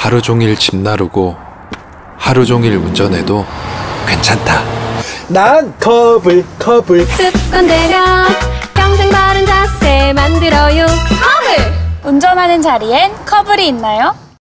하루 종일 집 나르고 하루 종일 운전해도 괜찮다. 난 커블 습관되면 평생 바른 자세 만들어요. 커블! 운전하는 자리엔 커블이 있나요?